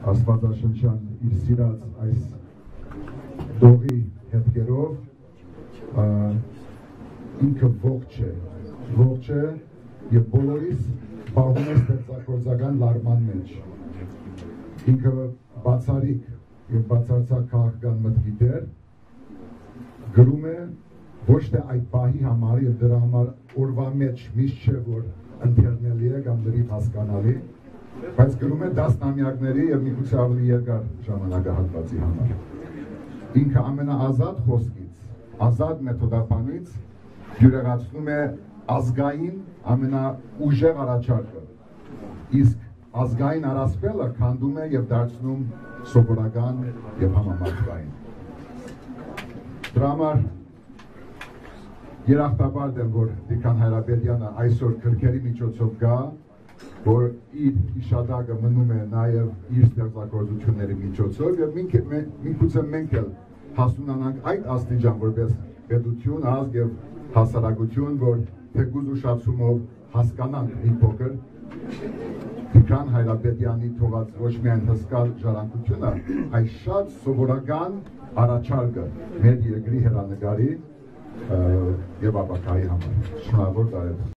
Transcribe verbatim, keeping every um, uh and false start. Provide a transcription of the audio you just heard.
աստվածաշնչյան իր սիրած այս դողի հետքերով ինքը ողջ է, ողջ է և բոլորիս պահում է ստեղծագործական լարման մեջ։ Ինքը բացարիք և բացարձակ քաղաքական մտքի դեր գրում է ոչ թե այդ պահի համար և դրա համար օրվա մեջ միշտ չէ, որ ընթերնելի է կամ լրիվ հասկանալի, բայց գրում է դասնամյակների և միգուցե ավելի երկար ժամանակահատվածի համար։ Ինքը ամենաազատ խոսքից, ազատ մեթոդապանից յուրեղացնում է ազգային ամենաուժեղ առաջարկը, իսկ ազգային առասպելը քանդում է և դարձնում սովորական և համամարտկային։ Դրա համար երախտապարտ եմ, որ Տիգրան Հայրապետյանը այսօր քրքերի միջոցով գա, որ իր իշադակը մնում է նաև իր ստեղծագործությունների միջոցով և միգուցե մենք էլ հասունանանք այդ աստիճան որպես պետություն, ազգ և հասարակություն, որ թեկուզ ուշացումով հասկանանք մի փոքր Տիգրան Հայրապետյանի թողած ոչ միայն հսկա ժառանգությունը, այլ շատ սովորական առաջարկը մեր երկրի հեռանկարի և ապագայի համար։ Շնորհավոր տարի։